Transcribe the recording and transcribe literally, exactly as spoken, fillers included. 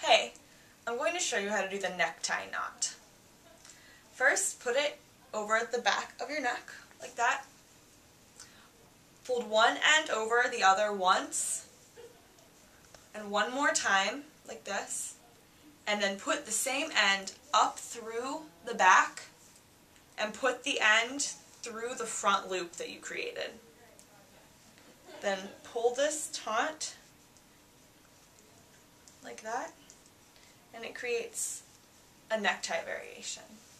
Hey, I'm going to show you how to do the necktie knot. First, put it over the back of your neck, like that. Fold one end over the other once, and one more time, like this. And then put the same end up through the back, and put the end through the front loop that you created. Then pull this taut, like that, and it creates a necktie variation.